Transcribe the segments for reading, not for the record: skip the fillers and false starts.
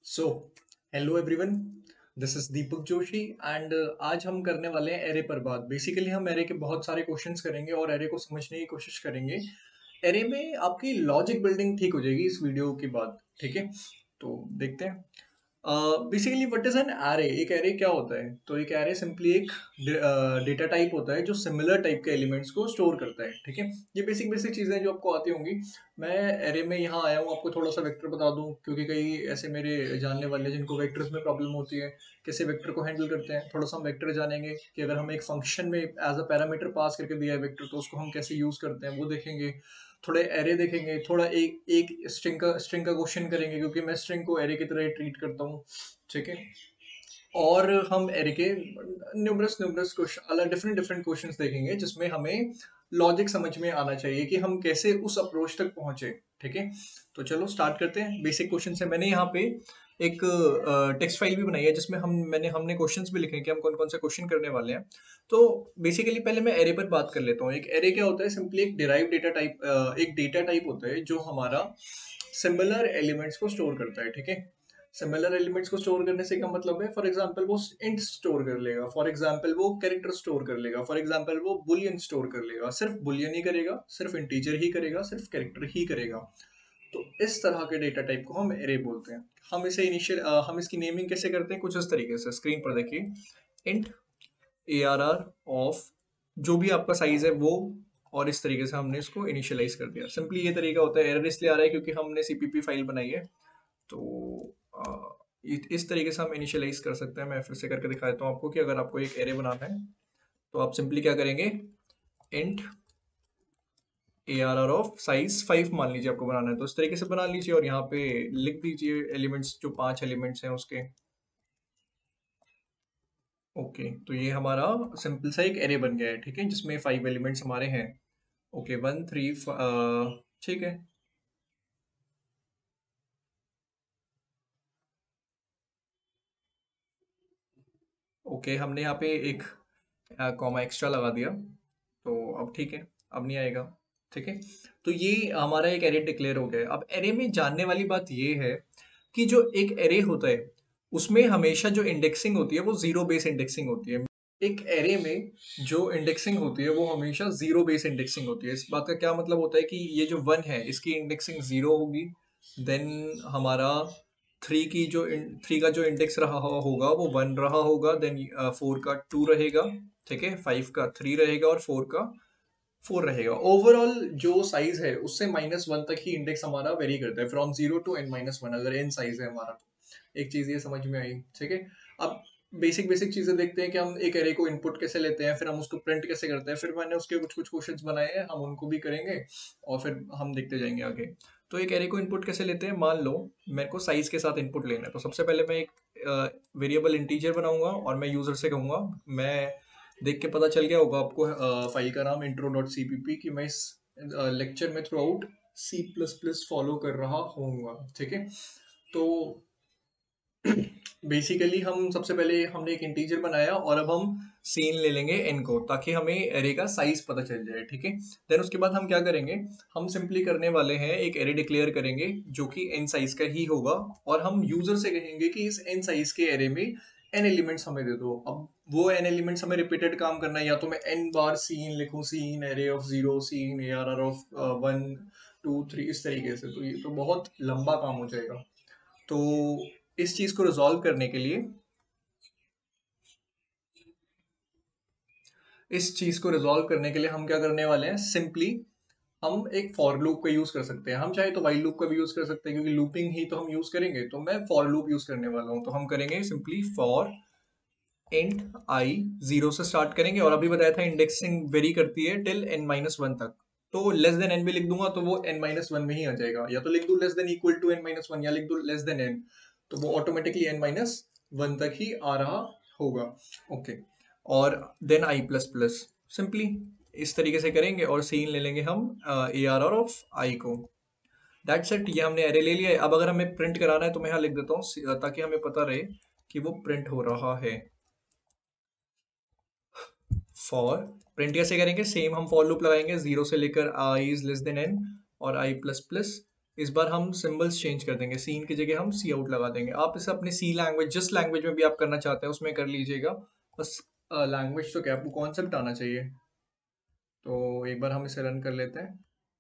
So hello everyone, this is Deepak Joshi and आज हम करने वाले हैं एरे पर बात। बेसिकली हम एरे के बहुत सारे क्वेश्चंस करेंगे और एरे को समझने की कोशिश करेंगे। एरे में आपकी लॉजिक बिल्डिंग ठीक हो जाएगी इस वीडियो के बाद। ठीक है, तो देखते हैं। Basically what is an array? एक एरे क्या होता है? तो एक एरे सिंपली एक डेटा टाइप होता है जो सिमिलर टाइप के एलिमेंट्स को स्टोर करता है। ठीक है, ये बेसिक बेसिक चीजें जो आपको आती होंगी। मैं एरे में यहाँ आया हूँ आपको थोड़ा सा वेक्टर बता दूं, क्योंकि कई ऐसे मेरे जानने वाले हैं जिनको वेक्टर्स में प्रॉब्लम होती है, कैसे वेक्टर को हैंडल करते हैं। थोड़ा सा हम वेक्टर जानेंगे कि अगर हम एक फंक्शन में एज अ पैरामीटर पास करके दिया है वेक्टर, तो उसको हम कैसे यूज करते हैं वो देखेंगे। थोड़े एरे देखेंगे, थोड़ा एक एक स्ट्रिंग का क्वेश्चन करेंगे, क्योंकि मैं स्ट्रिंग को एरे की तरह ट्रीट करता हूँ। ठीक है, और हम एरे के न्यूमरस न्यूमरस क्वेश्चन, अलग डिफरेंट डिफरेंट क्वेश्चंस देखेंगे जिसमें हमें लॉजिक समझ में आना चाहिए कि हम कैसे उस अप्रोच तक पहुंचे। ठीक है, तो चलो स्टार्ट करते हैं बेसिक क्वेश्चन से। मैंने यहाँ पे एक टेक्स्ट फाइल भी बनाई है जिसमें हमने क्वेश्चंस भी लिखे हैं कि हम कौन कौन से क्वेश्चन करने वाले हैं। तो बेसिकली पहले मैं एरे पर बात कर लेता हूँ। एक एरे क्या होता है? सिंपली एक डिराइव डेटा टाइप, एक डेटा टाइप होता है जो हमारा सिमिलर एलिमेंट्स को स्टोर करता है। ठीक है, सिमिलर एलिमेंट्स को स्टोर करने से क्या मतलब है? फॉर एग्जांपल वो इंट स्टोर कर लेगा, फॉर एग्जांपल वो कैरेक्टर स्टोर कर लेगा, फॉर एग्जांपल वो बुलियन स्टोर कर लेगा। सिर्फ बुलियन ही करेगा, सिर्फ इंटीजर ही करेगा, सिर्फ कैरेक्टर ही करेगा। तो इस तरह के डेटा टाइप को हम एरे बोलते हैं। हम इसकी नेमिंग कैसे करते हैं? कुछ इस तरीके से, स्क्रीन पर देखिए। इंट ARR ऑफ जो भी आपका साइज है वो, और इस तरीके से हमने इसको इनिशियलाइज कर दिया। सिंपली ये तरीका होता है। एरर इसलिए आ रहा है क्योंकि हमने सीपीपी फाइल बनाई है। तो इस तरीके से हम इनिशियलाइज कर सकते हैं। मैं फिर से करके दिखा देता हूँ आपको कि अगर आपको एक एरे बनाना है तो आप सिंपली क्या करेंगे, इंट ARR ऑफ साइज 5 मान लीजिए आपको बनाना है, तो इस तरीके से बना लीजिए और यहाँ पे लिख दीजिए एलिमेंट्स, जो 5 एलिमेंट्स हैं उसके। ओके, तो ये हमारा सिंपल सा एक एरे बन गया है। ठीक है, जिसमें 5 एलिमेंट्स हमारे हैं। ओके, 1 3 ठीक है। ओके, हमने यहाँ पे एक कॉमा एक्स्ट्रा लगा दिया, तो अब ठीक है, अब नहीं आएगा। ठीक है, तो ये हमारा एक एरे डिक्लेयर हो गया है। अब एरे में जानने वाली बात ये है कि जो एक एरे होता है उसमें हमेशा जो इंडेक्सिंग होती है वो जीरो बेस इंडेक्सिंग होती है। एक एरे में जो इंडेक्सिंग होती है वो हमेशा जीरो बेस इंडेक्सिंग होती है। इस बात का क्या मतलब होता है कि ये जो 1 है इसकी इंडेक्सिंग जीरो होगी। देन हमारा थ्री का जो इंडेक्स रहा होगा वो 1 रहा होगा। देन 4 का 2 रहेगा। ठीक है, 5 का 3 रहेगा और 4 का 4 रहेगा। ओवरऑल जो साइज है उससे -1 तक ही इंडेक्स हमारा वेरी करता है, फ्रॉम 0 टू n-1, अगर n साइज है हमारा तो। एक चीज ये समझ में आई। ठीक है, अब बेसिक बेसिक चीजें देखते हैं कि हम एक एरे को इनपुट कैसे लेते हैं, फिर हम उसको प्रिंट कैसे करते हैं। फिर मैंने उसके कुछ कुछ क्वेश्चंस बनाए हैं, हम उनको भी करेंगे और फिर हम देखते जाएंगे आगे। तो एक एरे को इनपुट कैसे लेते हैं? मान लो मेरे को साइज के साथ इनपुट लेना है, तो सबसे पहले मैं एक वेरिएबल इंटीजर बनाऊंगा और मैं यूजर से कहूंगा, मैं देख के पता चल गया होगा आपको फाइल का नाम intro.cpp, कि मैं इस लेक्चर में थ्रू आउट C++ फॉलो कर रहा होऊंगा। ठीक है, तो बेसिकली हम सबसे पहले हमने एक इंटीजर बनाया और अब हम सीन ले लेंगे n को, ताकि हमें एरे का साइज पता चल जाए। ठीक है, देन उसके बाद हम क्या करेंगे, हम सिंपली करने वाले हैं एक एरे डिक्लेयर करेंगे जो कि n साइज का ही होगा, और हम यूजर से कहेंगे कि इस n साइज के एरे में n एलिमेंट्स हमें दे दो। अब वो n एलिमेंट्स हमें रिपीटेड काम करना है, या तो मैं n बार सीन लिखूं, cin array of 0, cin ARR of 1 2 3, इस तरीके से, तो ये तो बहुत लंबा काम हो जाएगा। तो इस चीज को रिजॉल्व करने के लिए हम क्या करने वाले हैं, सिंपली हम एक फॉर लूप का यूज कर सकते हैं। हम चाहे तो वाइल लूप का भी यूज कर सकते हैं, क्योंकि लूपिंग ही तो हम यूज करेंगे। तो मैं फॉर लूप यूज करने वाला हूं, तो हम करेंगे सिंपली फॉर इंट आई, 0 से स्टार्ट करेंगे, और अभी बताया था इंडेक्सिंग वेरी करती है टिल n-1 तक। तो लेस देन n भी लिख दूंगा तो वो n-1 में ही आ जाएगा, या तो लिख दूं less than equal to n-1, या लिख दूं लेस देन n, तो वो ऑटोमेटिकली n-1 तक ही आ रहा होगा। ओके, और then I plus plus, simply इस तरीके से करेंगे और सीन ले लेंगे हम ARR ऑफ आई को। दैट्स इट, ये हमने एरे ले लिया है। अब अगर हमें प्रिंट कराना है तो मैं यहाँ लिख देता हूँ ताकि हमें पता रहे कि वो प्रिंट हो रहा है। फॉर प्रिंट कैसे करेंगे? सेम हम फॉर लूप लगाएंगे, 0 से लेकर i is less than n और i प्लस प्लस इस बार हम सिंबल्स चेंज कर देंगे, सी इन की जगह हम सी आउट लगा देंगे। आप इसे अपने सी लैंग्वेज, जिस लैंग्वेज में भी आप करना चाहते हैं उसमें कर लीजिएगा, बस लैंग्वेज तो क्या, आपको कॉन्सेप्ट आना चाहिए। तो एक बार हम इसे रन कर लेते हैं।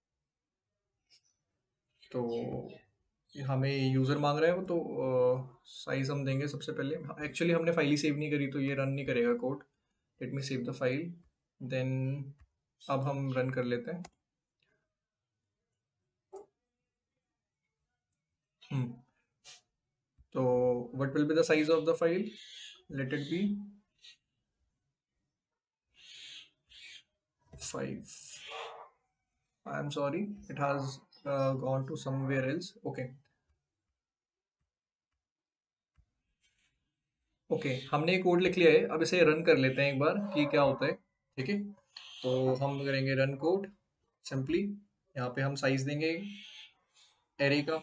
तो हमें यूज़र मांग रहा है वो, तो साइज हम देंगे सबसे पहले। एक्चुअली हमने फाइल ही सेव नहीं करी तो ये रन नहीं करेगा code. Let me save the file, then अब हम रन कर लेते हैं। तो what will be the size of the file? Let it be 5. I am sorry, it has gone to somewhere else. Okay. Okay, हमने ये कोड लिख लिया है। अब इसे रन कर लेते हैं एक बार कि क्या होता है। ठीक है, तो हम करेंगे रन कोड सिंपली। यहाँ पे हम साइज देंगे एरे का।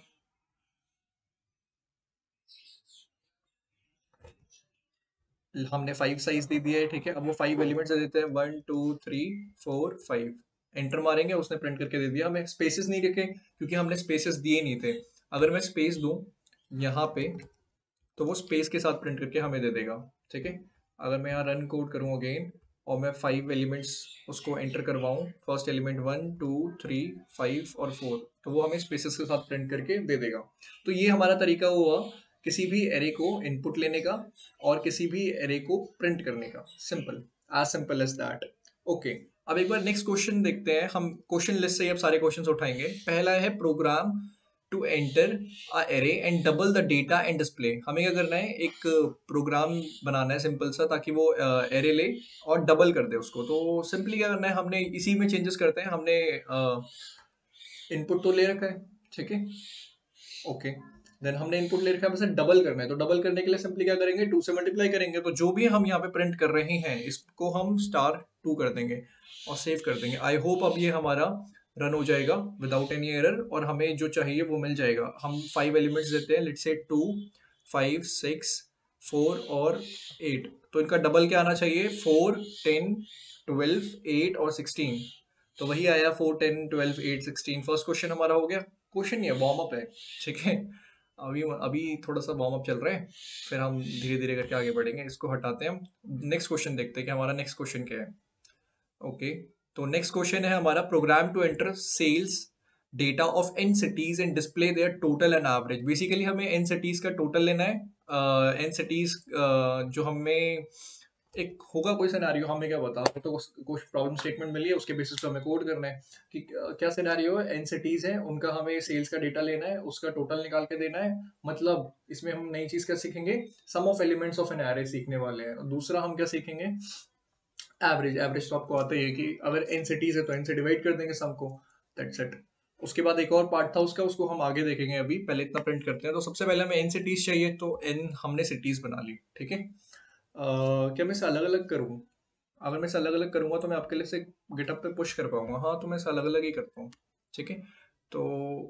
हमने 5 साइज दे दिया है। ठीक है, अब वो 5 एलिमेंट्स दे देते हैं, 1 2 3 4 5। एंटर मारेंगे, उसने प्रिंट करके दे दिया। हमें स्पेसेस नहीं रखे क्योंकि हमने स्पेसेस दिए नहीं थे। अगर मैं स्पेस दूं यहाँ पे तो वो स्पेस के साथ प्रिंट करके हमें दे देगा। ठीक है, अगर मैं यहाँ रन कोड करूँ अगेन और मैं 5 एलिमेंट्स उसको एंटर करवाऊँ, फर्स्ट एलिमेंट 1 2 3 5 और 4, तो वो हमें स्पेसेस के साथ प्रिंट करके दे देगा। तो ये हमारा तरीका हुआ किसी भी एरे को इनपुट लेने का और किसी भी एरे को प्रिंट करने का। Simple as that. ओके, अब एक बार नेक्स्ट क्वेश्चन देखते हैं। हम क्वेश्चन लिस्ट से ही अब सारे क्वेश्चंस उठाएंगे। पहला है program to enter a array and double the data and display. हमें क्या करना है, एक प्रोग्राम बनाना है सिंपल सा, ताकि वो एरे ले और डबल कर दे उसको। तो सिंपली क्या करना है, हमने इसी में चेंजेस करते हैं। हमने इनपुट तो ले रखा है। ठीक है, ओके, देन हमने इनपुट ले रखा है, बस डबल करना है। तो डबल करने के लिए सिंपली क्या करेंगे, 2 से मल्टीप्लाई करेंगे। तो जो भी हम यहाँ पे प्रिंट कर रहे हैं इसको हम *2 कर देंगे और सेव कर देंगे। आई होप अब ये हमारा रन हो जाएगा विदाउट एनी एरर और हमें जो चाहिए वो मिल जाएगा। हम 5 एलिमेंट्स देते हैं, लेट्स से 2 5 6 4 और 8। तो इनका डबल क्या आना चाहिए, 4 10 12 8 और 16। तो वही आया 4 10 12 8 16। फर्स्ट क्वेश्चन हमारा हो गया। क्वेश्चन नहीं है, वार्म अप है। ठीक है, अभी अभी थोड़ा सा वार्म अप चल रहा है, फिर हम धीरे धीरे करके आगे बढ़ेंगे। इसको हटाते हैं, हम नेक्स्ट क्वेश्चन देखते हैं कि हमारा नेक्स्ट क्वेश्चन क्या है। ओके, तो नेक्स्ट क्वेश्चन है हमारा, program to enter sales data of n cities and display their total and average. Basically हमें एन सिटीज का टोटल लेना है। एन सिटीज जो हमें एक होगा कोई सिनेरियो, हमें क्या बता, तो कुछ प्रॉब्लम स्टेटमेंट मिली है, उसके बेसिस पे हमें कोड करना है कि क्या सिनेरियो है। एन सिटीज है, उनका हमें सेल्स का डेटा लेना है, उसका टोटल निकाल के देना है। मतलब इसमें हम नई चीज क्या सीखेंगे, sum of elements of an array सीखने वाले हैं। दूसरा हम क्या सीखेंगे, एवरेज। एवरेज तो आपको आता ही है कि अगर एन सिटीज है तो एन से डिवाइड कर देंगे सम को, दैट्स इट। उसके बाद एक और पार्ट था उसका, उसको हम आगे देखेंगे। अभी पहले इतना प्रिंट करते हैं। तो सबसे पहले हमें एन सिटीज चाहिए, तो एन हमने सिटीज बना ली। ठीक है, क्या मैं इसे अलग अलग करूँ? अगर मैं इसे अलग अलग करूंगा तो मैं आपके लिए से गिटअप पे पुश कर पाऊंगा। हाँ, तो मैं इसे अलग अलग ही करता हूँ। ठीक है, तो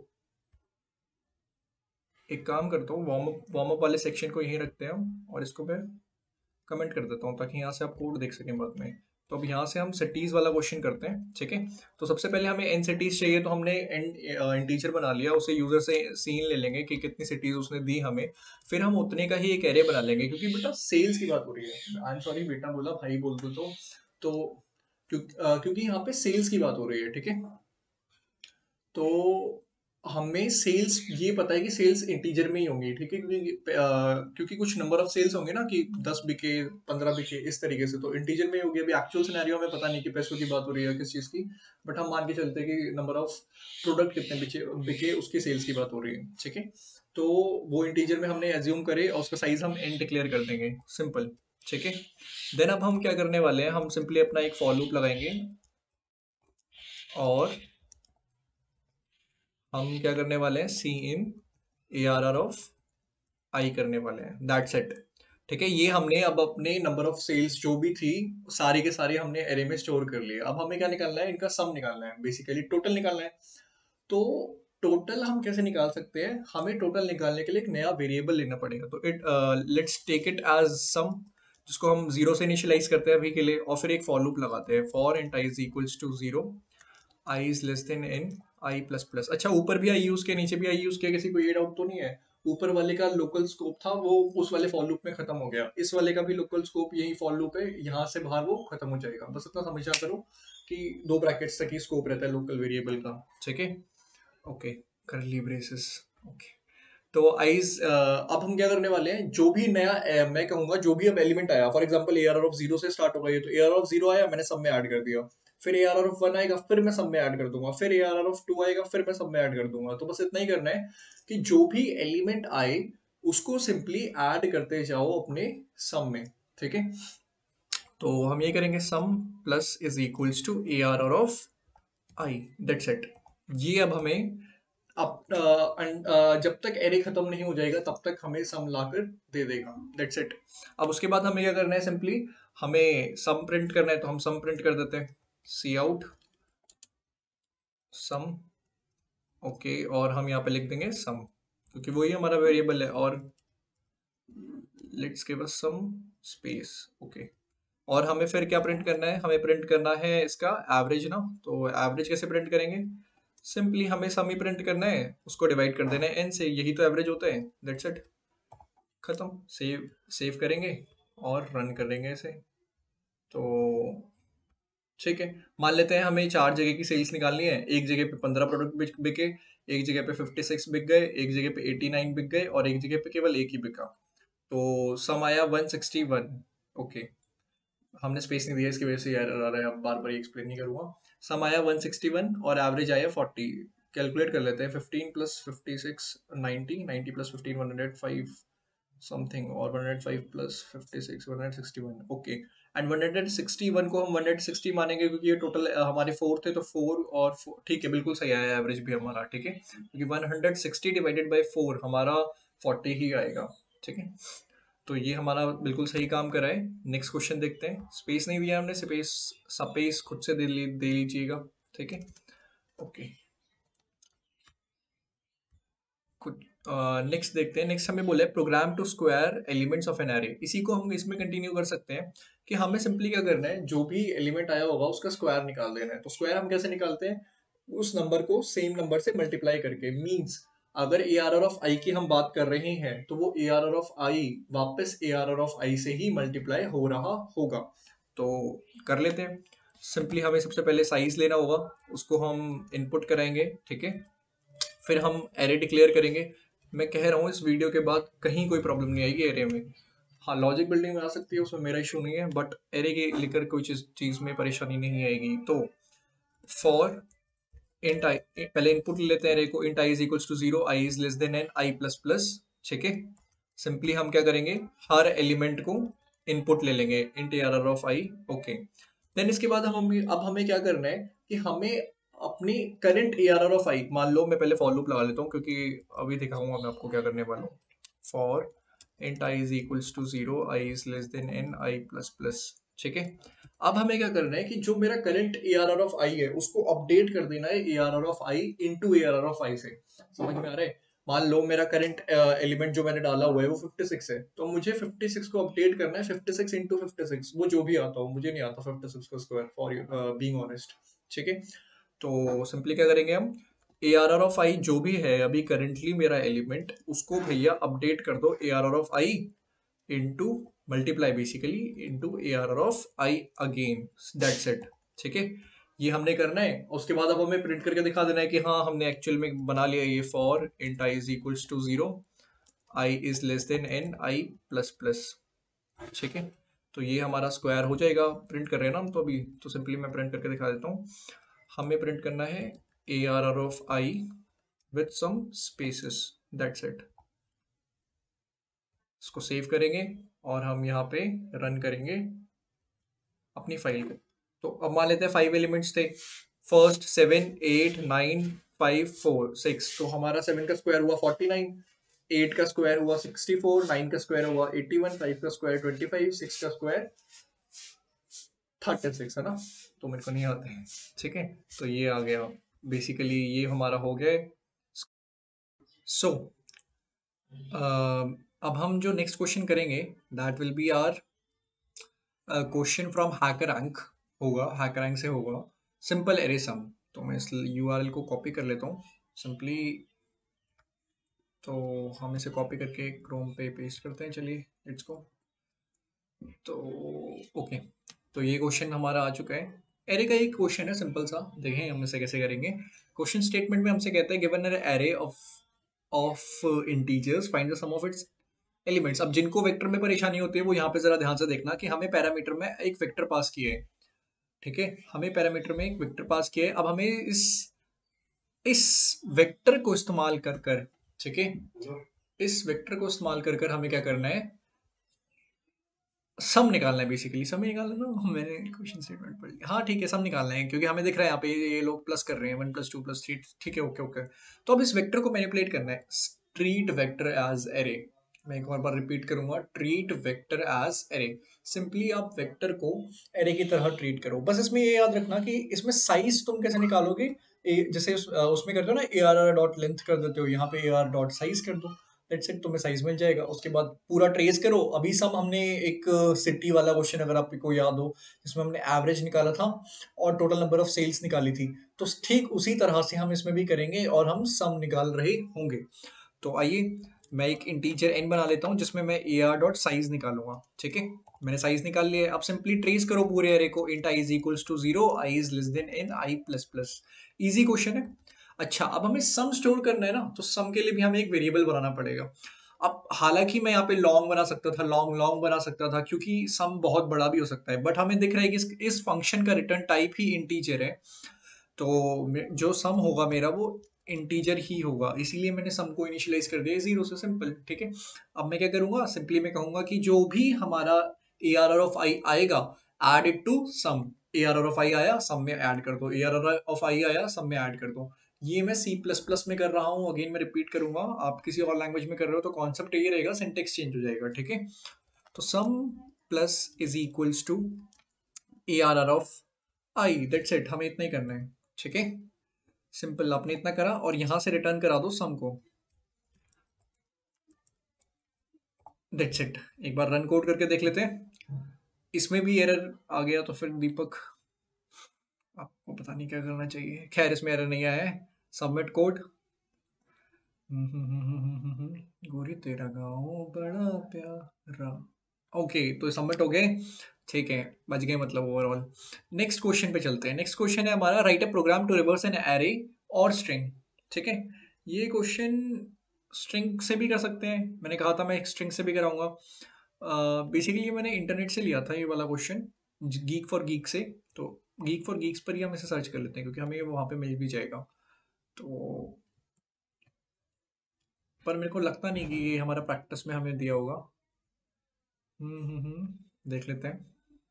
एक काम करता हूँ, वार्म अप वाले सेक्शन को यहीं रखते हैं हम, और इसको मैं कमेंट कर देता हूँ ताकि यहाँ से आप कोड देख सकें बाद में। तो अब यहाँ से हम सिटीज वाला क्वेश्चन करते हैं। ठीक है, तो सबसे पहले हमें एन सिटीज चाहिए, तो हमने इंटीजर बना लिया। उसे यूजर से सीन ले लेंगे कि कितनी सिटीज उसने दी हमें। फिर हम उतने का ही एक एरे बना लेंगे, क्योंकि बेटा सेल्स की बात हो रही है। आई एम सॉरी, बेटा बोला, भाई बोल दो तो क्योंकि यहाँ पे सेल्स की बात हो रही है। ठीक है, तो हमें सेल्स ये पता है कि सेल्स इंटीजर में ही होंगी। ठीक है, क्योंकि कुछ नंबर ऑफ सेल्स होंगे ना, कि 10 बिके 15 बिके इस तरीके से, तो इंटीजर में ही होगी। अभी एक्चुअल सिनेरियो में पता नहीं कि पैसों की बात हो रही है किस चीज़ की, बट हम मान के चलते हैं कि नंबर ऑफ प्रोडक्ट कितने बिके बिके उसकी सेल्स की बात हो रही है। ठीक है, तो वो इंटीजर में हमने एज्यूम करे और उसका साइज हम एन डिक्लेयर कर देंगे, सिंपल। ठीक है, देन अब हम क्या करने वाले हैं, हम सिंपली अपना एक फॉर लूप लगाएंगे और हम क्या करने वाले हैं, सी इन ARR ऑफ आई करने वाले हैं, दैट्स इट। ठीक है, ये हमने अब अपने नंबर ऑफ सेल्स जो भी थी सारी के सारी हमने एरे में स्टोर कर लिए। अब हमें क्या निकालना है, इनका सम निकालना है, बेसिकली टोटल निकालना है। तो टोटल हम कैसे निकाल सकते हैं, हमें टोटल निकालने के लिए एक नया वेरिएबल लेना पड़ेगा। तो let's take it as sum, जिसको हम 0 से इनिशियलाइज करते हैं अभी के लिए, और फिर एक फॉर लूप लगाते हैं। For int I is equals to 0, I is less than n, I plus plus. अच्छा, ऊपर भी आई यूज किया, नीचे भी आई यूज किया, किसी को ये डाउट तो नहीं है? ऊपर वाले का लोकल स्कोप था वो उस वाले फॉर लूप में खत्म हो गया, इस वाले का भी लोकल स्कोप यही फॉर लूप है, यहाँ से बाहर वो खत्म हो जाएगा। बस इतना समझा करो कि 2 ब्रैकेट्स तक ही स्कोप रहता है लोकल वेरिएबल का। ठीक है, ओके, करली ब्रेसेस, ओके। तो आइज अब हम क्या करने वाले हैं, जो भी नया मैं कहूंगा जो भी अब एलिमेंट आया, for example A R of zero से स्टार्ट होगा ये, तो ए आर ऑफ जीरो आया, मैंने सब में ऐड कर दिया। फिर ए आर ऑफ वन आएगा, फिर मैं सब में ऐड कर दूंगा। फिर ए आर ऑफ टू आएगा, फिर मैं सब में ऐड कर दूंगा। तो बस इतना ही करना है कि जो भी एलिमेंट आए उसको सिंपली ऐड करते जाओ अपने सम में। ठीक है, तो हम ये करेंगे sum plus is equals to A R of I, that's it. ये अब हमें अब जब तक एरे खत्म नहीं हो जाएगा तब तक हमें सम लाकर दे देगा, दैट्स इट। अब उसके बाद हमें क्या करना है, सिंपली हमें सम प्रिंट करना है, तो हम सम प्रिंट कर देते हैं, सी आउट सम, ओके। और हम यहाँ पे लिख देंगे सम, क्योंकि वही हमारा वेरिएबल है। और let's give us some space, okay. और हमें फिर क्या प्रिंट करना है, हमें प्रिंट करना है इसका एवरेज ना। तो एवरेज कैसे प्रिंट करेंगे, सिंपली हमें सम ही प्रिंट करना है, उसको डिवाइड कर देना है एन से, यही तो एवरेज होता है, दैट्स इट, खत्म। सेव सेव करेंगे और रन करेंगे इसे। तो ठीक है, मान लेते हैं हमें 4 जगह की सेल्स निकालनी है, एक जगह पे 15 प्रोडक्ट बिके, एक जगह पे 56 बिक गए, एक जगह पे 89 बिक गए, और एक जगह पे केवल एक ही बिका। तो सम आया 161, ओके। हमने स्पेस नहीं दिया, इसकी वजह से एरर आ रहा है, अब बार बार एक्सप्लेन नहीं करूंगा। सम आया 161 और एवरेज आया 40। कैलकुलेट कर लेते हैं, 15 प्लस 56 90, 90 प्लस 15 105 समथिंग, और 105 प्लस 56 161, ओके। एंड 161 को हम 160 मानेंगे क्योंकि ये टोटल हमारे 4 थे, तो 4 और 4, ठीक है, बिल्कुल सही आया एवरेज भी हमारा, ठीक है, क्योंकि 160 डिवाइडेड बाई 4 हमारा 40 ही आएगा। ठीक है, तो ये हमारा बिल्कुल सही काम करा है। नेक्स्ट क्वेश्चन देखते हैं, स्पेस नहीं दिया हमने, स्पेस स्पेस खुद से दे लीजिएगा। ठीक है, ओके। कुछ नेक्स्ट देखते हैं, नेक्स्ट हमें बोला है program to square elements of an array. इसी को हम इसमें कंटिन्यू कर सकते हैं कि हमें सिंपली क्या करना है, जो भी एलिमेंट आया होगा उसका स्क्वायर निकाल देना है। तो स्क्वायर हम कैसे निकालते हैं, उस नंबर को सेम नंबर से मल्टीप्लाई करके। मींस अगर A R R of I की हम बात कर रहे हैं तो वो A R R of I वापस A R R of I से ही मल्टीप्लाई हो रहा होगा। तो कर लेते हैं, सिंपली हमें सबसे पहले साइज लेना होगा, उसको हम इनपुट कराएंगे। ठीक है, फिर हम एरे डिक्लेयर करेंगे। मैं कह रहा हूँ इस वीडियो के बाद कहीं कोई प्रॉब्लम नहीं आएगी एरे में। हाँ, लॉजिक बिल्डिंग में आ सकती है, उसमें मेरा इशू नहीं है, बट एरे के लेकर कोई चीज में परेशानी नहीं आएगी। तो फॉर इंट आई, पहले इनपुट ले लेते हैं एरे को, int I is equals to 0, I is less than N, I plus plus. ठीक है, सिंपली हम क्या करेंगे, हर एलिमेंट को इनपुट ले लेंगे, int A R R of I, okay. Then इसके बाद अब हमें क्या करना है कि हमें अपनी current A R R of I, मान लो मैं पहले फॉर लूप लगा लेता हूँ क्योंकि अभी दिखाऊंगा मैं आपको क्या करने वाला हूँ। For int I is equals to 0, I is less than N, I plus plus. ठीक है, अब हमें क्या करना है कि जो मेरा current A R R of I है उसको अपडेट कर देना है A R R of I into A R R of I से। समझ में आ रहा है? मान लो मेरा करंट एलिमेंट जो मैंने डाला हुआ है वो 56 है, तो मुझे 56 को अपडेट करना है 56 इंटू 56, वो जो भी आता हो, मुझे नहीं आता 56 का स्क्वायर, फॉर बीइंग ऑनेस्ट। ठीक है, तो सिंपली क्या करेंगे हम, A R R of I जो भी है अभी करेंटली मेरा एलिमेंट, उसको भैया अपडेट कर दो A R R of I into multiply basically into A R R of I again, that's it. ठीक है, ये हमने करना है। उसके बाद अब हमें प्रिंट करके दिखा देना है कि हाँ हमने एक्चुअल में बना लिया ये, for int I is equals to 0, I is less than N, I plus plus. ठीक है, तो ये हमारा स्क्वायर हो जाएगा। प्रिंट कर रहे हैं ना हम तो अभी, तो सिंपली मैं प्रिंट करके दिखा देता हूँ। हमें प्रिंट करना है A R R of I with some spaces, that's it. इसको सेव करेंगे और हम यहाँ पे रन करेंगे अपनी फाइल को। तो अब मान लेते हैं 5 एलिमेंट्स थे, फर्स्ट 7 8 9 5 4 6, तो हमारा 7 का स्क्वायर हुआ 49, 8 का स्क्वायर हुआ 64, 9 का स्क्वायर हुआ 81, 5 का स्क्वायर 25, 6 का स्क्वायर 36 है ना, तो मेरे को नहीं आते हैं। ठीक है, तो ये आ गया, बेसिकली ये हमारा हो गया। सो अब हम जो नेक्स्ट क्वेश्चन करेंगे that will be our question from HackerRank, होगा हैकर रैंक से, होगा सिंपल एरे सम। तो मैं इस URL को कॉपी कर लेता हूँ सिंपली। तो हम इसे कॉपी करके क्रोम पे पेस्ट करते हैं। चलिए लेट्स गो। तो ओके, तो ये क्वेश्चन हमारा आ चुका है। एरे का एक क्वेश्चन है सिंपल सा, देखें हम इसे कैसे करेंगे। क्वेश्चन स्टेटमेंट में हमसे कहता है given an array of integers find the sum of its elements. अब जिनको वेक्टर में परेशानी होती है वो यहाँ पे जरा ध्यान से देखना कि हमें पैरामीटर में एक वेक्टर पास किया है। ठीक है, हमें पैरामीटर में एक वेक्टर पास किया है। अब हमें इस वेक्टर को इस्तेमाल कर कर, ठीक है, इस वेक्टर को इस्तेमाल कर कर हमें क्या करना है, सम निकालना है। बेसिकली सम ही निकालना ना, मैंने क्वेश्चन स्टेटमेंट पढ़ लिया। हाँ ठीक है, सम निकालना है क्योंकि हमें दिख रहा है यहाँ पे ये लोग प्लस कर रहे हैं 1 + 2 + 3। ठीक है, ओके ओके। तो अब इस वेक्टर को मैनिपुलेट करना है। Treat vector as array. मैं एक और बार रिपीट करूंगा, treat vector as array. Simply आप वेक्टर को एरे की तरह ट्रीट करो। बस इसमें ये याद रखना कि इसमें साइज तुम कैसे निकालोगे। जैसे उसमें करते हो ना, ARR.लेंथ कर देते हो, यहाँ पे AR.साइज कर दो। दैट्स इट, तुम्हें साइज मिल जाएगा। उसके बाद पूरा ट्रेस करो। अभी सब हमने एक सिटी वाला क्वेश्चन अगर आपको याद हो, जिसमें हमने एवरेज निकाला था और टोटल नंबर ऑफ सेल्स निकाली थी, तो ठीक उसी तरह से हम इसमें भी करेंगे और हम सम निकाल रहे होंगे। तो आइए मैं एक इंटीजर n बना लेता हूँ जिसमें मैं AR.साइज निकालूंगा। ठीक है, मैंने साइज निकाल लिया है। अब सिंपली ट्रेस करो पूरे एरे को। Int i = 0, i <n i++। Easy question है। अच्छा, अब हमें सम स्टोर करना है ना, तो सम के लिए भी हमें एक वेरिएबल बनाना पड़ेगा। अब हालांकि मैं यहाँ पे लॉन्ग बना सकता था, लॉन्ग लॉन्ग बना सकता था, क्योंकि सम बहुत बड़ा भी हो सकता है, बट हमें दिख रहा है कि इस फंक्शन का रिटर्न टाइप ही इंटीजर है। तो जो सम होगा मेरा वो इंटीजर ही होगा, इसीलिए मैंने सम को इनिशियलाइज कर दिया 0 से। सिंपल, ठीक है। अब मैं क्या करूंगा, सिंपली मैं कहूंगा कि जो भी हमारा ARR आएगा, add it to sum. ARR आया, सम में ऐड कर दो। ARR आया, सम में ऐड कर दो। ये मैं C++ में कर रहा हूँ। अगेन मैं रिपीट करूंगा, आप किसी और लैंग्वेज में कर रहे हो तो कॉन्सेप्ट यही रहेगा, सिंटेक्स चेंज हो जाएगा। ठीक है, तो sum plus is equals to ARR। That's it, हमें इतना ही करना है। ठीक है, सिंपल। आपने इतना करा और यहां से रिटर्न करा दो सम को। That's it. एक बार रन कोड करके देख लेते हैं। इसमें भी एरर आ गया तो फिर दीपक आपको पता नहीं क्या करना चाहिए। खैर, इसमें एरर नहीं आया है। Submit code. गोरी तेरा गाँव बड़ा प्यारा। ओके, तो सबमिट हो गए। ठीक है, बच गए मतलब ओवरऑल। नेक्स्ट क्वेश्चन पे चलते हैं। नेक्स्ट क्वेश्चन है हमारा, write a program to reverse an array और स्ट्रिंग। ठीक है, ये क्वेश्चन स्ट्रिंग से भी कर सकते हैं। मैंने कहा था मैं एक स्ट्रिंग से भी कराऊंगा। बेसिकली मैंने इंटरनेट से लिया था ये वाला क्वेश्चन, गीक फॉर गीक से। तो गीक फॉर गीक्स पर ही हम इसे सर्च कर लेते हैं क्योंकि हमें वहाँ पे मिल भी जाएगा। तो पर मेरे को लगता नहीं कि ये हमारा प्रैक्टिस में हमें दिया होगा। देख लेते हैं।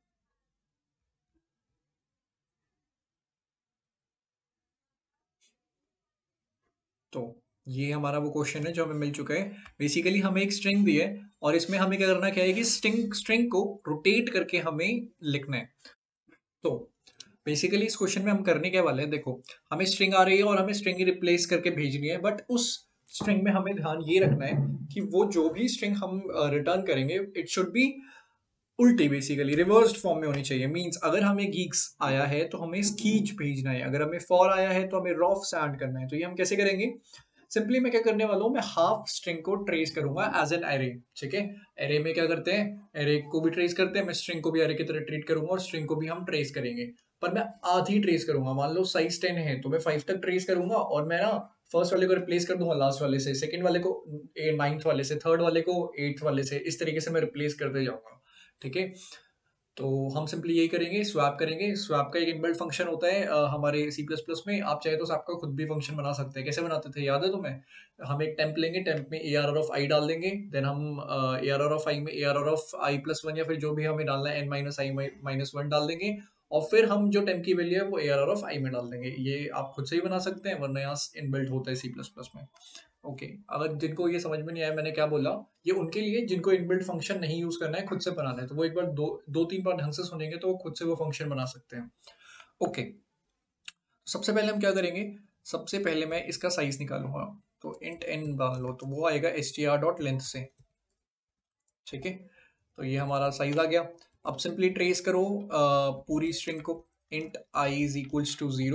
तो ये हमारा वो क्वेश्चन है जो हमें मिल चुका है। बेसिकली हमें एक स्ट्रिंग दी है और इसमें हमें क्या करना क्या है कि स्ट्रिंग स्ट्रिंग को रोटेट करके हमें लिखना है। तो बेसिकली इस क्वेश्चन में हम करने के वाले हैं, देखो हमें स्ट्रिंग आ रही है और हमें स्ट्रिंग रिप्लेस करके भेजनी है, बट उस स्ट्रिंग में हमें ध्यान ये रखना है कि वो जो भी स्ट्रिंग हम रिटर्न करेंगे, इट शुड बी उल्टी, बेसिकली रिवर्स्ड फॉर्म में होनी चाहिए। मींस अगर हमें गीक्स आया है तो हमें स्कीच भेजना है, अगर हमें फॉर आया है तो हमें रॉफ सैंड करना है। तो ये हम कैसे करेंगे, सिंपली मैं क्या करने वाला हूँ, मैं हाफ स्ट्रिंग को ट्रेस करूंगा एज एन एरे। ठीक है, एरे में क्या करते हैं, एरे को भी ट्रेस करते हैं, मैं स्ट्रिंग को भी एरे की तरह ट्रीट करूंगा और स्ट्रिंग को भी हम ट्रेस करेंगे। पर मैं आधी ट्रेस करूंगा। मान लो साइज 10 है तो मैं 5 तक ट्रेस करूंगा और मैं ना फर्स्ट वाले को रिप्लेस कर दूंगा लास्ट वाले से, सेकंड वाले को 9th वाले से, थर्ड वाले को 8th वाले से। इस तरीके से मैं रिप्लेस करते जाऊंगा। ठीक है, तो हम सिंपली यही करेंगे, स्वैप करेंगे। स्वैप का एक इनबिल्ट फंक्शन होता है हमारे C++ में। आप चाहे तो स्वैप का खुद भी फंक्शन बना सकते हैं। कैसे बनाते थे याद है तुम्हें? हम एक टेम्प लेंगे, टेम्प में ARR डाल देंगे, देन हम ARR में ARR+i+1 या फिर जो भी हमें डालना है n-i-1 डाल देंगे और फिर हम जो टेम्प की वैल्यू है वो ARR में डाल देंगे। ये आप खुद से ही बना सकते हैं, वरना यहाँ इनबिल्ट होता है C++ में। ओके, अगर जिनको ये समझ में नहीं आया मैंने क्या बोला, ये उनके लिए जिनको इनबिल्ट फंक्शन नहीं यूज करना है, खुद से बनाना है, तो वो एक बार दो तीन बार ढंग से सुनेंगे तो वो खुद से वो फंक्शन बना सकते हैं। ओके, सबसे पहले हम क्या करेंगे, सबसे पहले मैं इसका साइज निकालूंगा। तो इंट n डाल लो तो वो आएगा str.length से। ठीक है, तो ये हमारा साइज आ गया। अब सिंपली ट्रेस करो पूरी स्ट्रिंग को। Int i = 0,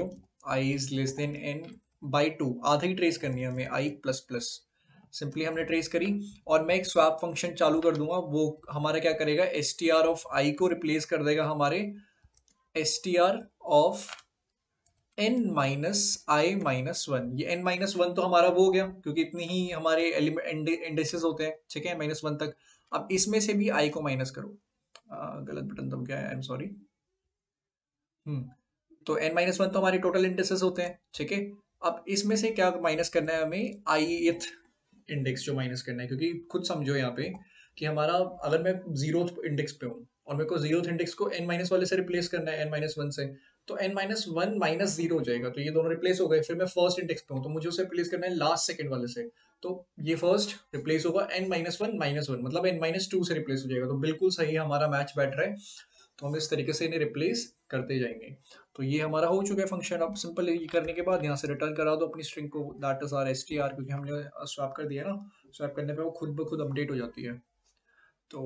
I is less than N by two, आधा ही ट्रेस करनी है हमें, आई प्लस प्लस। सिंपली हमने ट्रेस करी और मैं एक स्वैप फंक्शन चालू कर दूंगा, वो हमारा क्या करेगा, S T R of I को रिप्लेस कर देगा हमारे S T R of N minus I minus one. ये एन माइनस वन तो हमारा वो हो गया, क्योंकि इतनी ही हमारे इंडेक्सेस होते हैं, ठीक है, माइनस वन तक। अब इसमें से भी आई को माइनस करो। गलत बटन दब गया है, आई एम सॉरी। तो एन माइनस वन तो हमारे टोटल इंडेक्सेस होते हैं, ठीक है। अब इसमें से क्या माइनस करना है हमें, ith इंडेक्स जो माइनस करना है, क्योंकि खुद समझो यहाँ पे कि हमारा, अगर मैं जीरो इंडेक्स पे हूँ और मेरे को जीरो इंडेक्स को एन माइनस वाले से रिप्लेस करना है, एन माइनस वन से, तो N minus one minus zero हो जाएगा, तो ये दोनों रिप्लेस हो गए। फिर मैं फर्स्ट इंडेक्स पे हूँ तो मुझे उसे रिप्लेस करना है लास्ट सेकंड वाले से, तो ये फर्स्ट रिप्लेस होगा एन माइनस वन, मतलब एन माइनस टू से रिप्लेस हो जाएगा। तो बिल्कुल सही हमारा मैच बैठ रहा है, तो हम इस तरीके से इन्हें रिप्लेस करते जाएंगे। तो ये हमारा हो चुका है फंक्शन। अब सिंपल ये करने के बाद यहाँ से रिटर्न करा दो अपनी स्ट्रिंग को, that is our S T R, क्योंकि हमने स्वैप कर दिया ना, स्वैप करने पे वो खुद ब खुद अपडेट हो जाती है। तो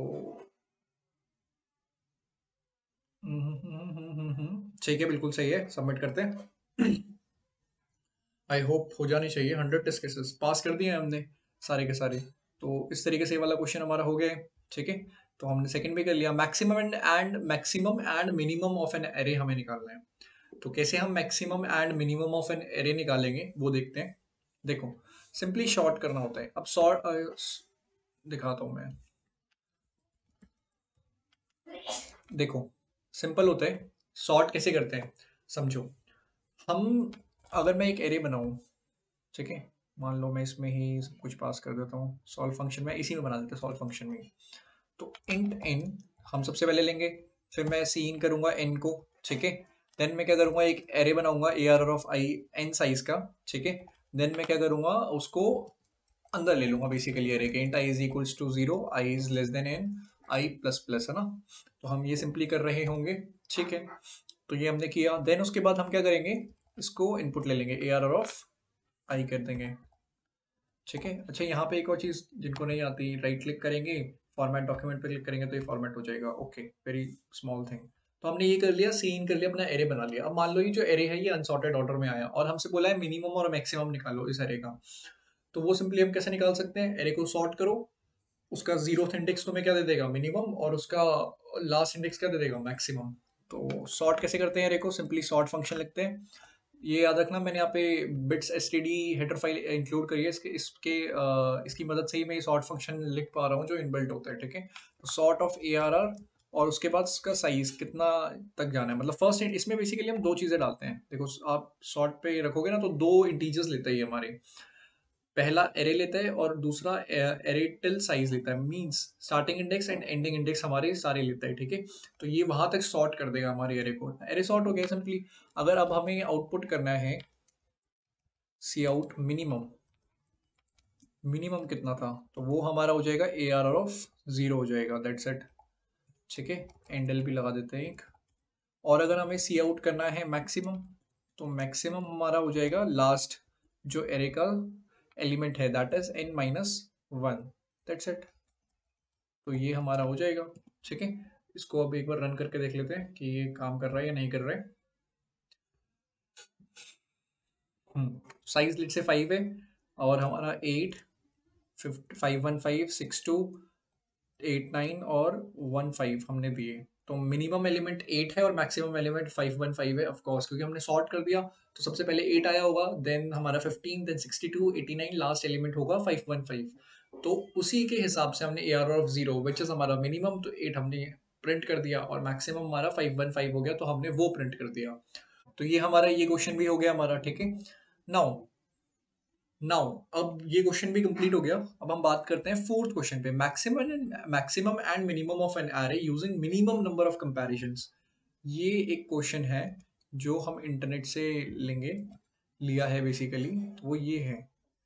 ठीक है, बिल्कुल सही है, सबमिट करते हैं। आई होप हो जानी चाहिए। 100 टेस्ट केसेस पास कर दिए हैं हमने सारे के सारे। तो इस तरीके से ये वाला क्वेश्चन हमारा हो गया है, ठीक है। तो हमने सेकंड भी कर लिया। Maximum and minimum of an array हमें निकालना है। तो कैसे हम maximum and minimum of an array निकालेंगे वो देखते हैं। देखो, सिंपली शॉर्ट करना होता है। अब शॉर्ट दिखाता हूं मैं। देखो, सिंपल होता है, सॉर्ट कैसे करते हैं समझो। हम, अगर मैं एक एरे बनाऊं, ठीक है, मान लो मैं इसमें ही सब कुछ पास कर देता हूँ, सॉल्व फंक्शन में इसी में बना देते हैं, सॉल्व फंक्शन में। तो इंट एन हम सबसे पहले लेंगे, फिर मैं सी इन करूंगा एन को, ठीक है। देन मैं क्या करूंगा, एक एरे बनाऊंगा A R of I N size का, ठीक है। देन मैं क्या करूंगा, उसको अंदर ले लूंगा बेसिकली एरे के, int I is equals to zero, I is less than N, I plus plus, है ना। तो हम ये सिंपली कर रहे होंगे, ठीक है। तो ये हमने किया। देन उसके बाद हम क्या करेंगे, इसको इनपुट ले लेंगे, ए आर ऑफ आई कर देंगे, ठीक है। अच्छा, यहाँ पे एक और चीज जिनको नहीं आती, राइट क्लिक करेंगे, फॉर्मेट डॉक्यूमेंट पे क्लिक करेंगे तो ये फॉर्मेट हो जाएगा, ओके, वेरी स्मॉल थिंग। तो हमने ये कर लिया, सीन कर लिया, अपना एरे बना लिया। अब मान लो ये जो एरे है ये अनसॉर्टेड ऑर्डर में आया और हमसे बोला है मिनिमम और मैक्सिमम निकालो इस एरे का। तो वो सिंपली हम कैसे निकाल सकते हैं, एरे को सॉर्ट करो, उसका जीरोथ इंडेक्स तुम्हें क्या दे देगा, मिनिमम, और उसका लास्ट इंडेक्स क्या दे देगा, मैक्सिमम। तो सॉर्ट कैसे करते हैं एरे को, सिंपली सॉर्ट फंक्शन लिखते हैं। ये याद रखना, मैंने यहाँ पे bits STD header file include करी है, इसकी मदद से ही मैं ये सॉर्ट फंक्शन लिख पा रहा हूँ जो इनबिल्ट होता है, ठीक है। तो sort of A R R, और उसके बाद उसका साइज कितना तक जाना है, मतलब फर्स्ट इसमें बेसिकली हम दो चीजें डालते हैं। देखो, आप सॉर्ट पे रखोगे ना तो दो इंटीजर्स लेता है ये हमारे, पहला एरे लेता है और दूसरा एरे टिल साइज लेता है, means starting index and ending index हमारे सारे लेता है, ठीक है। तो ये वहां तक सॉर्ट कर देगा हमारे एरे को, एरे सॉर्ट हो गया सिंपली। अगर अब हमें आउटपुट करना है, सी आउट मिनिमम, मिनिमम कितना था, तो वो हमारा हो जाएगा ए आर ऑफ जीरो हो जाएगा, दैट्स इट, ठीक है। एंडल भी लगा देते हैं एक। और अगर हमें सी आउट करना है मैक्सिमम, तो मैक्सिमम हमारा हो जाएगा लास्ट जो एरे का एलिमेंट है, that is N minus one, that's it. तो ये हमारा हो जाएगा, ठीक है। इसको अब एक बार रन करके देख लेते हैं कि ये काम कर रहा है या नहीं कर रहा है। साइज लिट से 5 है और हमारा 8 515 62 89 और 15 हमने दिए। तो मिनिमम एलिमेंट 8 है और मैक्सिमम एलिमेंट 515 है, ऑफ कोर्स, क्योंकि हमने सॉर्ट कर दिया। तो सबसे पहले 8 आया होगा, देन हमारा 15, देन 62, 89, लास्ट एलिमेंट होगा 515। तो उसी के हिसाब से हमने A R of zero which is हमारा मिनिमम, तो 8 हमने प्रिंट कर दिया, और मैक्सिमम हमारा 515 हो गया तो हमने वो प्रिंट कर दिया। तो ये हमारा ये क्वेश्चन भी हो गया हमारा, ठीक है। नाउ नाउ अब ये क्वेश्चन भी कंप्लीट हो गया। अब हम बात करते हैं फोर्थ क्वेश्चन पे, maximum and minimum of an array using minimum number of comparisons. ये एक क्वेश्चन है जो हम इंटरनेट से लेंगे, लिया है बेसिकली। तो वो ये है,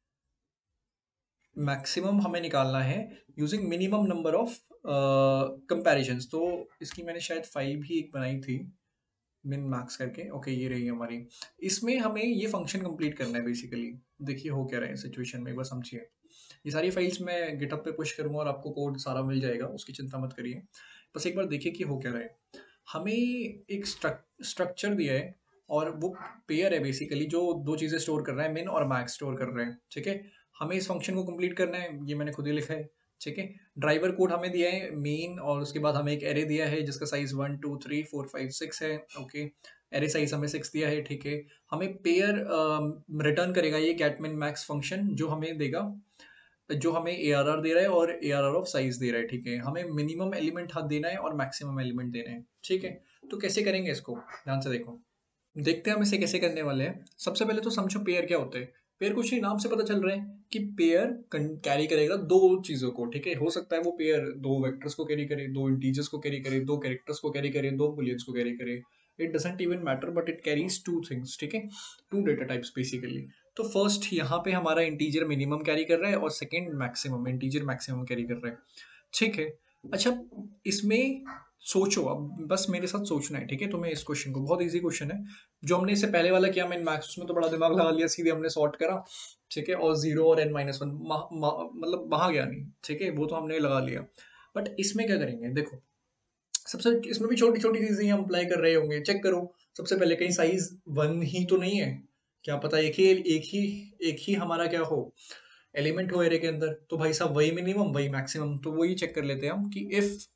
मैक्सिमम हमें निकालना है using minimum number of comparisons. तो इसकी मैंने शायद फाइल भी एक बनाई थी, मिन मैक्स करके, ओके, ये रही हमारी। इसमें हमें ये फंक्शन कंप्लीट करना है बेसिकली। देखिए हो क्या रहा है सिचुएशन में, एक बार समझिए। ये सारी फाइल्स मैं गिटहब पे पुश करूंगा और आपको कोड सारा मिल जाएगा, उसकी चिंता मत करिए। बस एक बार देखिए कि हो क्या रहा है। हमें एक स्ट्रक्चर दिया है और वो पेयर है बेसिकली जो दो चीज़ें स्टोर कर रहा है, मिन और मैक्स स्टोर कर रहे हैं, ठीक है। हमें इस फंक्शन को कंप्लीट करना है, ये मैंने खुद ही लिखा है, ठीक है। ड्राइवर कोड हमें दिया है मेन, और उसके बाद हमें एक एरे दिया है जिसका साइज 1 2 3 4 5 6 है, ओके। एरे साइज हमें 6 दिया है, ठीक है। हमें पेयर रिटर्न करेगा ये गेट मिन मैक्स फंक्शन, जो हमें देगा, जो हमें ए आर आर दे रहा है और A R R of size दे रहा है, ठीक है। हमें मिनिमम एलिमेंट हाथ देना है और मैक्सिमम एलिमेंट देना है, ठीक है। तो कैसे करेंगे इसको, ध्यान से देखो। देखते हैं हम इसे कैसे करने वाले हैं। सबसे पहले तो समझो पेयर क्या होते हैं। पेयर कुछ नहीं, नाम से पता चल रहा है कि पेयर कैरी करेगा दो चीजों को, ठीक है। हो सकता है वो पेयर दो वेक्टर्स को कैरी करे, दो इंटीजर्स को कैरी करे, दो कैरेक्टर्स को कैरी करे, दो बुलियंस को कैरी करे। It doesn't even matter, but it carries two things, ठीक है, टू डेटा टाइप्स बेसिकली। तो फर्स्ट यहाँ पे हमारा इंटीजर मिनिमम कैरी कर रहा है और second maximum, integer maximum carry कर रहा है, ठीक है। अच्छा, इसमें सोचो, अब बस मेरे साथ सोचना है, ठीक है। तुम्हें इस क्वेश्चन को, बहुत इजी क्वेश्चन है। जो हमने इससे पहले वाला किया, मैंने मैक्स, उसमें तो बड़ा दिमाग लगा लिया, सीधे हमने सॉर्ट करा, ठीक है। और जीरो और n-1 मतलब वहां गया नहीं, ठीक है, वो तो हमने लगा लिया। बट इसमें क्या करेंगे, देखो। सबसे इसमें भी छोटी छोटी चीजें हम अप्लाई कर रहे होंगे, चेक करो। सबसे पहले कहीं साइज 1 ही तो नहीं है, क्या पता एक ही हमारा क्या हो, एलिमेंट हो एरे के अंदर। तो भाई साहब वही मिनिमम वही मैक्सिमम, तो वही चेक कर लेते हैं हम कि if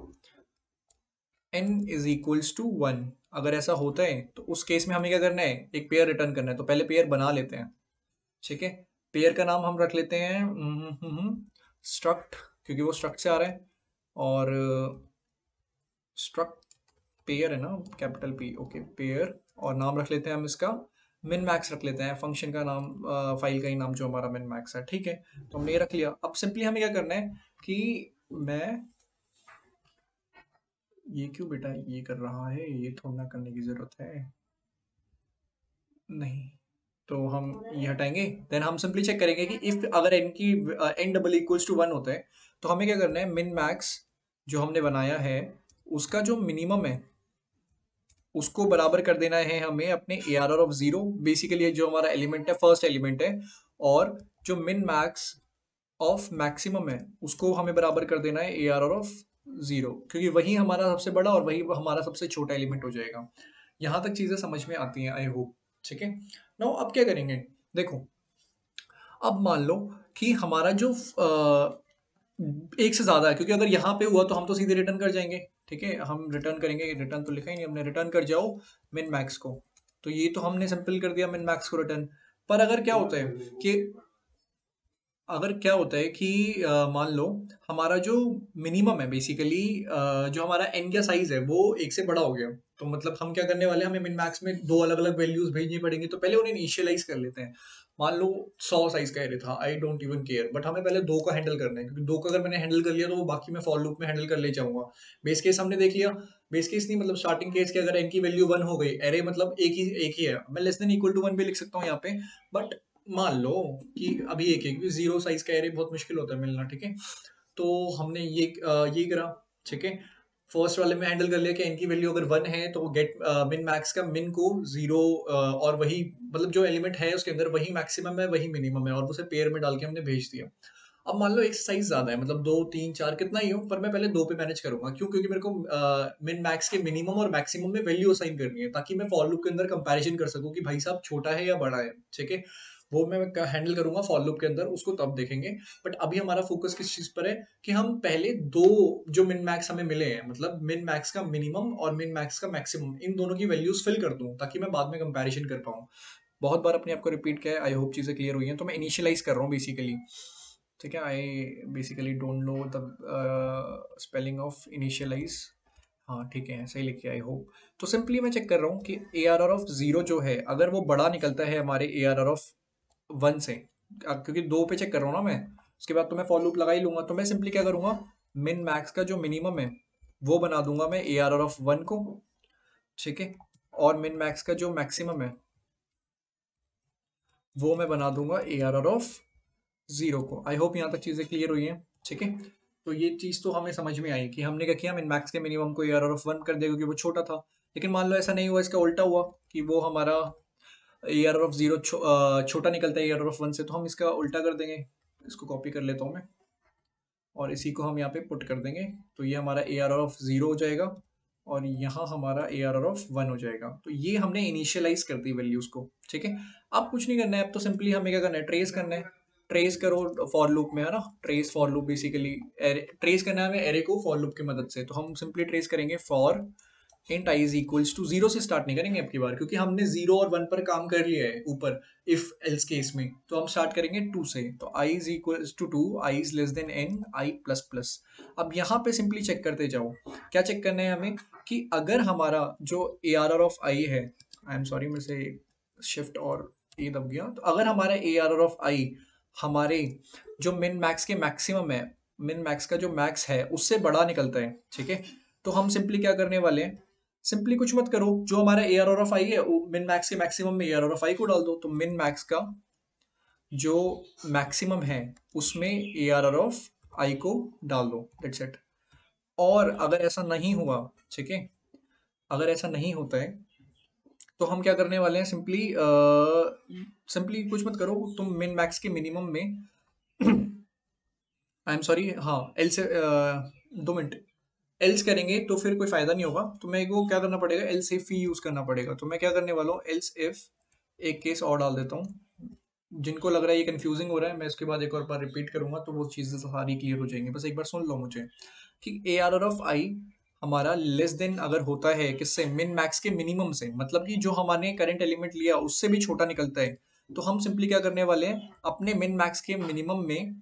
n is equals to 1, अगर ऐसा होता है तो उस केस में हमें क्या करना है, एक पेयर रिटर्न करना है। तो पहले पेयर बना लेते हैं, ठीक है। पेयर का नाम हम रख लेते हैं स्ट्रक्ट, क्योंकि वो स्ट्रक्ट से आ रहा है। और स्ट्रक्ट पेयर है ना, कैपिटल पी, ओके, पेयर। और नाम रख लेते हैं हम इसका मिन मैक्स रख लेते हैं, फंक्शन का नाम, फाइल का ही नाम जो हमारा मिन मैक्स है, ठीक है। तो हमने ये रख लिया। अब सिंपली हमें क्या करना है कि मैं, ये क्यों बेटा ये कर रहा है, ये थोड़ा ना करने की जरूरत है, नहीं। तो हम ये हटाएंगे, देन हम सिंपली चेक करेंगे कि इफ अगर n की n डबल इक्वल्स टू 1 होता है, तो हमें क्या करना है, मिन मैक्स जो हमने बनाया है उसका जो मिनिमम है उसको बराबर कर देना है हमें अपने A R R of zero, basically जो हमारा एलिमेंट है, फर्स्ट एलिमेंट है। और जो मिन मैक्स ऑफ मैक्सिमम है उसको हमें बराबर कर देना है A R R of zero, क्योंकि वही हमारा सबसे बड़ा और वही हमारा सबसे छोटा एलिमेंट हो जाएगा। यहाँ तक चीजें समझ में आती हैं, आई होप, ठीक है। नाउ अब क्या करेंगे, देखो। अब मान लो कि हमारा जो एक से ज्यादा है, क्योंकि अगर यहाँ पे हुआ तो हम तो सीधे रिटर्न कर जाएंगे, ठीक है। हम रिटर्न करेंगे, रिटर्न तो लिखा ही नहीं हमने, रिटर्न कर जाओ मिन मैक्स को। तो ये तो हमने सिंपल कर दिया, मिन मैक्स को रिटर्न। पर अगर क्या होता है कि, अगर क्या होता है कि मान लो हमारा जो मिनिमम है बेसिकली, जो हमारा एन का साइज है वो एक से बड़ा हो गया, तो मतलब हम क्या करने वाले हैं, हमें मिन मैक्स में दो अलग अलग वैल्यूज भेजनी पड़ेंगी। तो पहले उन्हें इनिशियलाइज कर लेते हैं। मान लो 100 साइज का एरे था, I don't even care, but हमें पहले दो का हैंडल करना है, क्योंकि दो का अगर मैंने हैंडल कर लिया तो वो बाकी मैं फॉर लूप में हैंडल कर ले जाऊंगा। बेस केस हमने देख लिया, बेस केस नहीं मतलब स्टार्टिंग केस के, अगर एन की वैल्यू 1 हो गई, एरे मतलब एक ही है, मैं लेस देन इक्वल टू 1 भी लिख सकता हूँ यहाँ पे। बट मान लो कि अभी एक एक जीरो साइज का एरे बहुत मुश्किल होता है मिलना, ठीक है। तो हमने ये करा, ठीक है। फर्स्ट वाले में हैंडल कर लिया कि n की वैल्यू अगर 1 है तो गेट मिन मैक्स का मिन को जीरो, और वही मतलब जो एलिमेंट है उसके अंदर वही मैक्सिमम है वही मिनिमम है, और उसे पेयर में डाल के हमने भेज दिया। अब मान लो एक साइज ज्यादा है, मतलब 2 3 4 कितना ही हो, पर मैं पहले 2 पे मैनेज करूंगा, क्यों, क्योंकि मेरे को मिन मैक्स के मिनिमम और मैक्सिमम में वैल्यू असाइन करनी है, ताकि मैं फॉर लूप के अंदर कंपैरिजन कर सकूं कि भाई साहब छोटा है या बड़ा है, ठीक है। वो मैं हैंडल करूंगा फॉर लूप के अंदर, उसको तब देखेंगे। बट अभी हमारा फोकस किस चीज पर है कि हम पहले दो जो मिन मैक्स हमें मिले हैं, मतलब मिन मैक्स का मिनिमम और मिन मैक्स का मैक्सिमम, इन दोनों की वैल्यूज फिल कर दूं ताकि मैं बाद में कंपैरिजन कर पाऊं। बहुत बार अपने आप को रिपीट किया है, आई होप चीजें क्लियर हुई हैं। तो मैं इनिशियलाइज कर रहा हूँ बेसिकली, ठीक है। I basically don't know the spelling of initialize, हाँ ठीक है, सही लिखिए आई होप। तो सिंपली मैं चेक कर रहा हूँ कि A R R of zero जो है, अगर वो बड़ा निकलता है हमारे ए आर आर ऑफ 1 से, क्योंकि दो पे चेक कर रहा हूँ ना मैं, उसके बाद तो मैं फॉर लूप लगा ही लूंगा। तो मैं सिंपली क्या करूंगा, मिन मैक्स का जो मिनिमम है वो बना दूंगा मैं ए आर आर ऑफ 1 को, ठीक है। और मिन मैक्स का जो मैक्सिमम है वो मैं बना दूंगा A R R of zero को। आई होप यहाँ तक चीजें क्लियर हुई हैं, ठीक है। तो ये चीज तो हमें समझ में आई कि हमने क्या किया, मिन मैक्स के मिनिमम को ए आर आर ऑफ 1 कर दिया क्योंकि वो छोटा था। लेकिन मान लो ऐसा नहीं हुआ, इसका उल्टा हुआ कि वो हमारा ए आर ऑफ जीरो छोटा निकलता है ए आर ऑफ 1 से, तो हम इसका उल्टा कर देंगे। इसको कॉपी कर लेता हूँ मैं, और इसी को हम यहाँ पे पुट कर देंगे। तो ये हमारा ए आर ऑफ जीरो हो जाएगा, और यहाँ हमारा ARR हो जाएगा। तो ये हमने इनिशियलाइज कर दी वैल्यूज को, ठीक है। अब कुछ नहीं करना है, अब तो सिंपली हमें क्या करना है, ट्रेस करना है। ट्रेस करो फॉर लूप में, है ना, trace for loop basically trace करना है हमें एरे को फॉर लूप की मदद से। तो हम सिंपली ट्रेस करेंगे for int I is equals to, zero से स्टार्ट नहीं करेंगे अब की बार, क्योंकि हमने जीरो और वन पर काम कर लिया है ऊपर इफ एल्स केस में। तो हम स्टार्ट करेंगे टू से। तो I is equals to two, I is less than N, I plus plus. अब यहाँ पे सिंपली चेक करते जाओ, क्या चेक करना है हमें, कि अगर हमारा जो ARR है, आई एम सॉरी मेरे से शिफ्ट और ए दब गया, तो अगर हमारा ARR हमारे जो मिन मैक्स के मैक्सिमम है, मिन मैक्स का जो मैक्स है उससे बड़ा निकलता है, ठीक है। तो हम सिंपली क्या करने वाले हैं, सिंपली कुछ मत करो, जो हमारा ARR है मिन मैक्स के मैक्सिमम में ARR को डाल दो। तो मिन मैक्स का जो मैक्सिमम है उसमें ARR को डाल दो, दैट्स इट। और अगर ऐसा नहीं हुआ, ठीक है, अगर ऐसा नहीं होता है तो हम क्या करने वाले हैं, सिंपली सिंपली कुछ मत करो, तुम मिन मैक्स के मिनिमम में आई एम सॉरी, हाँ एल से 2 मिनट, एल्स करेंगे तो फिर कोई फायदा नहीं होगा। तो मेरे को क्या करना पड़ेगा, एल्स इफ ही यूज करना पड़ेगा। तो मैं क्या करने वाला हूँ, एल्स इफ, एक केस और डाल देता हूँ। जिनको लग रहा है ये कंफ्यूजिंग हो रहा है, मैं इसके बाद एक और बार रिपीट करूंगा तो वो चीजें सारी क्लियर हो जाएंगी। बस एक बार सुन लो मुझे, कि ARR हमारा लेस देन अगर होता है किससे, मिन मैक्स के मिनिमम से, मतलब कि जो हमारे करंट एलिमेंट लिया उससे भी छोटा निकलता है, तो हम सिंपली क्या करने वाले हैं, अपने मिन मैक्स के मिनिमम में,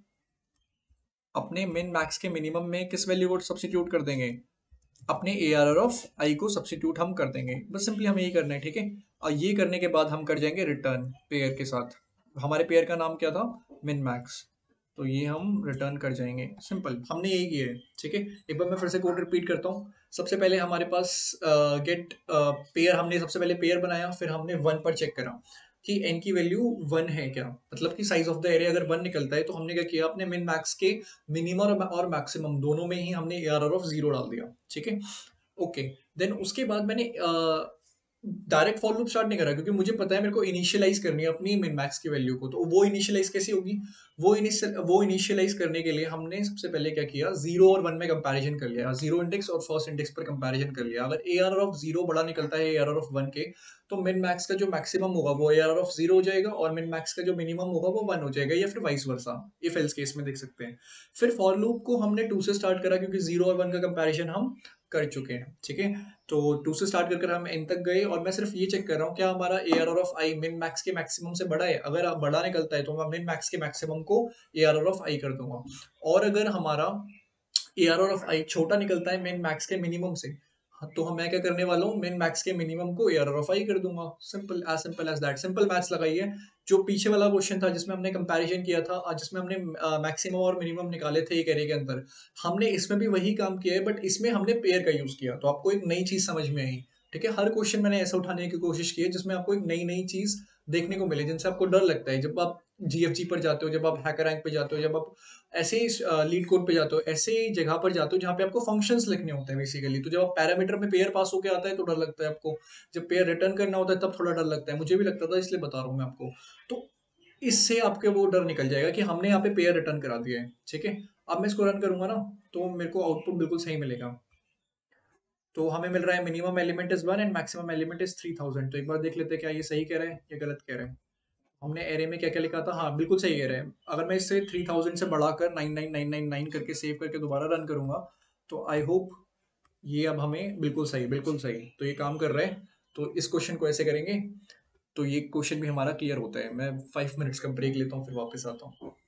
अपने मिन मैक्स के मिनिमम में किस वैल्यू को सब्स्टिट्यूट कर देंगे, अपने ARR को सब्स्टिट्यूट हम कर देंगे। बस सिंपली हमें यही करना है, ठीक है। और ये करने के बाद हम कर जाएंगे रिटर्न पेयर के साथ। हमारे पेयर का नाम क्या था, मिन मैक्स। तो ये हम रिटर्न कर जाएंगे, सिंपल, हमने यही किया है, ठीक है। एक बार मैं फिर से कोड रिपीट करता हूँ। सबसे पहले हमारे पास गेट पेयर, हमने सबसे पहले पेयर बनाया, फिर हमने वन पर चेक करा कि एन की वैल्यू वन है क्या, मतलब कि साइज ऑफ द एरिया अगर वन निकलता है तो हमने क्या किया, अपने मिन मैक्स के मिनिमम और मैक्सिमम दोनों में ही हमने ARR डाल दिया, ठीक है। ओके, देन उसके बाद मैंने डायरेक्ट फॉर लूप स्टार्ट नहीं करा, क्योंकि मुझे पता है मेरे को इनिशियलाइज करनी है अपनी मिन मैक्स की वैल्यू को। तो वो इनिशियलाइज कैसे होगी, वो इनिशियलाइज करने के लिए हमने सबसे पहले क्या किया, जीरो और वन में कंपैरिजन कर लिया, जीरो इंडेक्स और फर्स्ट इंडेक्स पर कंपैरिजन कर लिया। अगर ARR बड़ा निकलता है ARR के, तो मिन मैक्स का जो मैक्सिमम होगा वो ARR हो जाएगा, और मिन मैक्स का जो मिनिमम होगा वो वन हो जाएगा, या फिर vice versa, if else case में देख सकते हैं। फिर फॉर लूप को हमने टू से स्टार्ट करा, क्योंकि जीरो और वन का कंपैरिजन हम कर चुके हैं, ठीक है। तो टू से स्टार्ट कर हम एन तक गए, और मैं सिर्फ ये चेक कर रहा हूँ क्या हमारा ARR मिन मैक्स के मैक्सिमम से बड़ा है। अगर आप बड़ा निकलता है तो मैं मिन मैक्स के मैक्सिमम को ARR कर दूंगा, और अगर हमारा ARR छोटा निकलता है मिन मैक्स के मिनिमम से, हाँ, तो मैं क्या करने वाला हूँ, मिन मैक्स के मिनिमम को ARR कर दूंगा। Simple as that, simple maths लगाइए। जो पीछे वाला क्वेश्चन था जिसमें हमने कंपैरिजन किया था, जिसमें हमने मैक्सिमम और मिनिमम निकाले थे एक एरे के अंदर, हमने इसमें भी वही काम किया है, बट इसमें हमने पेयर का यूज किया, तो आपको एक नई चीज समझ में आई, ठीक है। हर क्वेश्चन मैंने ऐसा उठाने की कोशिश की है जिसमें आपको एक नई नई चीज देखने को मिले, जिनसे आपको डर लगता है जब आप GFG पर जाते हो, जब आप हैकर रैंक पे जाते हो, जब आप ऐसे ही लीड कोड पे जाते हो, ऐसे ही जगह पर जाते हो जहाँ पे आपको फंक्शंस लिखने होते हैं बेसिकली। तो जब आप पैरामीटर में पेयर पास होके आता है तो डर लगता है आपको, जब पेयर रिटर्न करना होता है तब थोड़ा डर लगता है, मुझे भी लगता था, इसलिए बता रहा हूँ मैं आपको। तो इससे आपके वो डर निकल जाएगा कि हमने यहाँ पे पेयर रिटर्न करा दिया है, ठीक है। अब मैं इसको रन करूंगा ना, तो मेरे को आउटपुट बिल्कुल सही मिलेगा। तो हमें मिल रहा है minimum element is one and maximum element is 3000। तो एक बार देख लेते हैं क्या ये सही कह रहा है या गलत कह रहा है। हमने एरे में क्या क्या लिखा था, हाँ बिल्कुल सही कह रहा है। अगर मैं इससे 3000 से बढ़ाकर 99999 करके सेव करके दोबारा रन करूंगा, तो आई होप ये अब हमें बिल्कुल सही तो ये काम कर रहा है। तो इस क्वेश्चन को ऐसे करेंगे, तो ये क्वेश्चन भी हमारा क्लियर होता है। मैं 5 मिनट्स का ब्रेक लेता हूँ, फिर वापस आता हूँ।